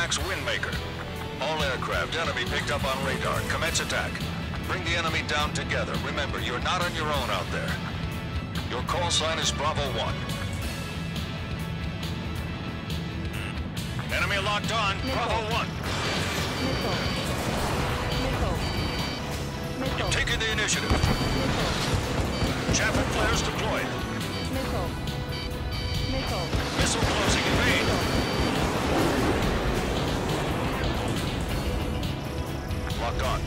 Max Windmaker. All aircraft, enemy picked up on radar. Commence attack. Bring the enemy down together. Remember, you're not on your own out there. Your call sign is Bravo 1. Enemy locked on. Missile. Bravo 1. Missile. Missile. Missile. You've taken the initiative. Missile. Chaff and flares deployed. Missile. Missile. Missile closing in vain. Locked on.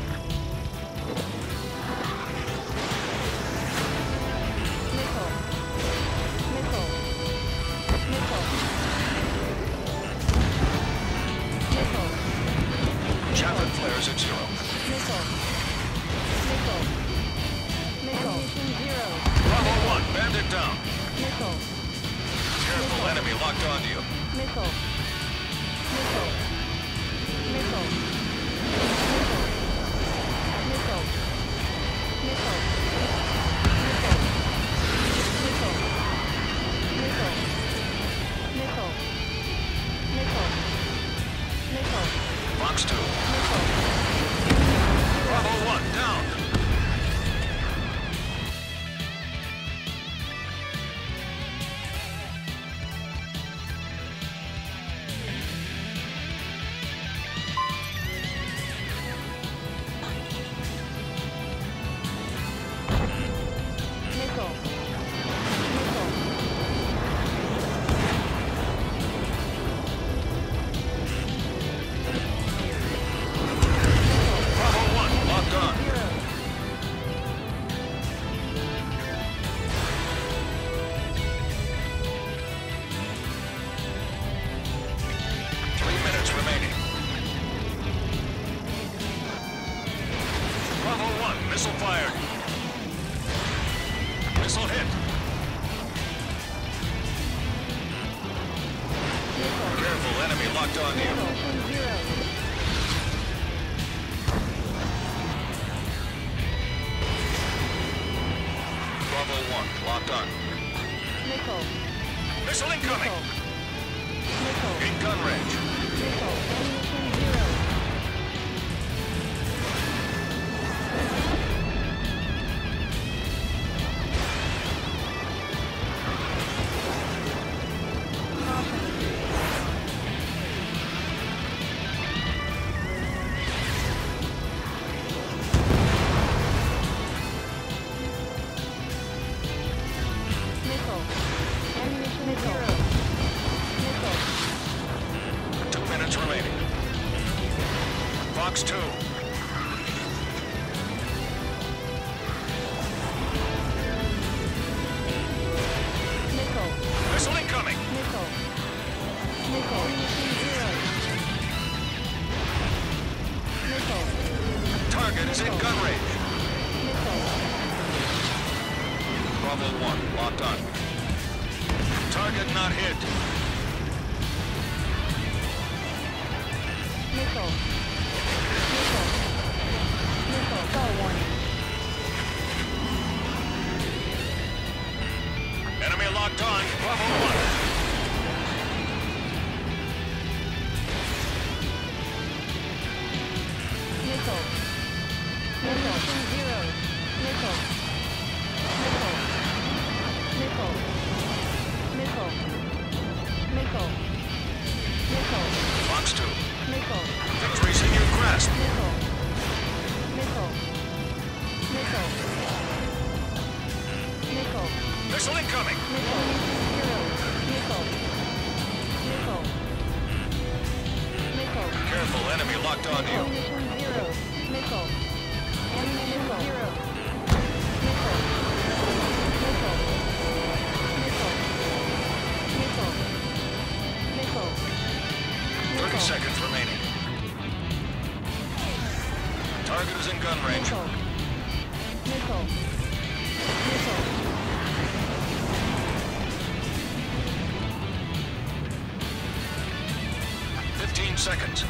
Missile. Missile. Missile. Missile. Chaff and flares at 0. Missile. Missile. Missile. Zero. Bravo 1, bandit down. Missile. Careful, enemy locked onto you. Missile. Missile. Missile. Missile. Missile. Missile. Missile. Missile. Missile. Missile. Missile. Fox 2. Missile. Bravo 1, down. Missile. Bravo 1, locked on. Zero. Three minutes remaining. Bravo 1, missile fired. Missile hit. Careful, enemy locked on you. Missile. Zero. Bravo 1, locked on. Missile. Missile incoming. Missile. In gun range. Missile. Ammunition zero. Missile. Ammunition zero. Missile. 2 minutes remaining. Fox 2. Missile. Missile incoming. Missile. Missile. Ammunition zero. Missile. Target is in gun range. Missile. Bravo 1, locked on. Target not hit. Missile. Missile. Missile. Call warning. Enemy locked on. Bravo 1. Missile. Missile. Zero. Missile. Missile. Missile. Missile. Missile. Missile. Fox 2. Missile. Victory's in your grasp. Missile. Missile. Missile. Missile. Missile incoming. Missile. Zero. Missile. Missile. Missile. Careful, enemy locked onto you. Ammunition zero. Missile. Ammunition zero. Missile. Missile. Missile. Missile. Missile. 30 seconds remaining. Target is in gun range. Missile. Missile. Missile. 15 seconds.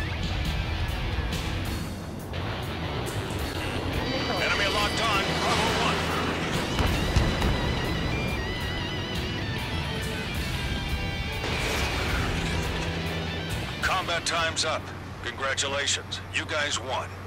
Missile. Enemy locked on. Bravo 1. Combat time's up. Congratulations. You guys won.